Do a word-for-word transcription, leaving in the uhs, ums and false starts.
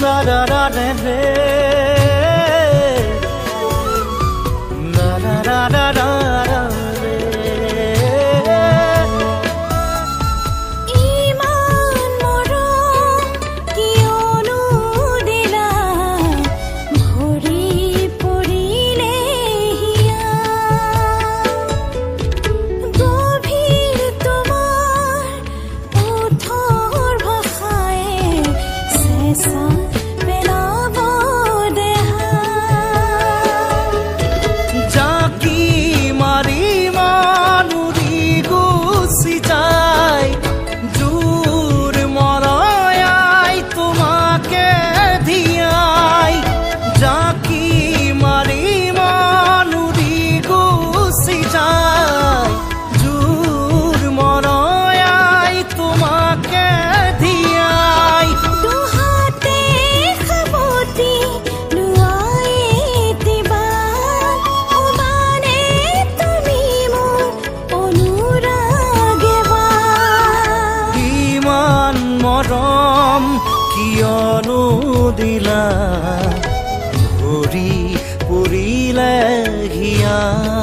ra ra re re la la la la la la re iman moro kionu dila bhori porile hiya gobhir tomar othor bhasaye sesa কিয়নো দিলা ভৰি পৰিলে হিয়া